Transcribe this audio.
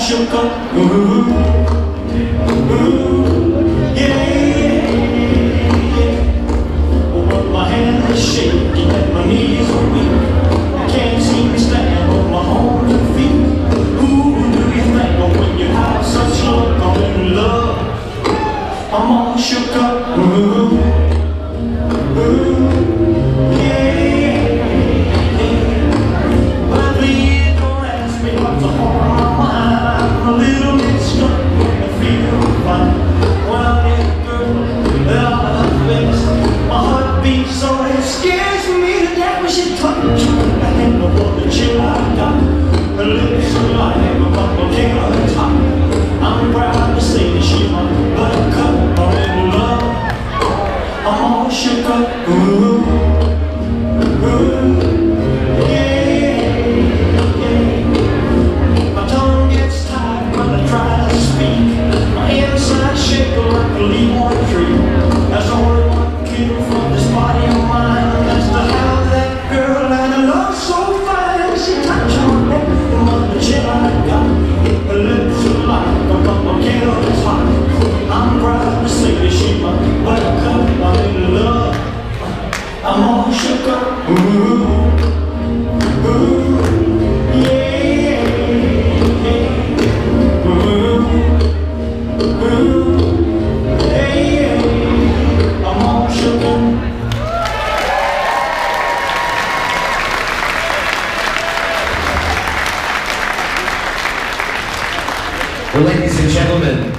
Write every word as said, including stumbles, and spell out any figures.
shook up. Ooh, ooh, yeah, yeah, yeah. Oh, but my hands are shaking and my knees are weak. I can't seem to stand on my own two feet. Who do you think of when you have such luck? I'm in love. I'm all shook up. Ooh, ooh, yeah, yeah. But please don't ask me what's on my mind. I'm a little bit stuck and I feel fine. When I get a girl out of her face, my heart beats so it scares me to death when she touches me. I can't know what the chill I got. Her lips are like a volcano at the top. I'm proud to say that she's my buttercup. I'm in love. I'm all shook up. Ooh, ooh, yeah, yeah. My tongue gets tied when I try to speak. My inside shake like a leaf on a tree. There's only one cure for this body of mine. That's to have that girl and I love so fine. She touched my neck and the chin I got. Her lips are like a volcano that's hot. I'm proud to say that she's my buttercup. I'm in love. I'm all shook up. Ooh, ooh, yeah, yeah. Ooh, ooh, yeah. I'm all shook up. Well, ladies and gentlemen,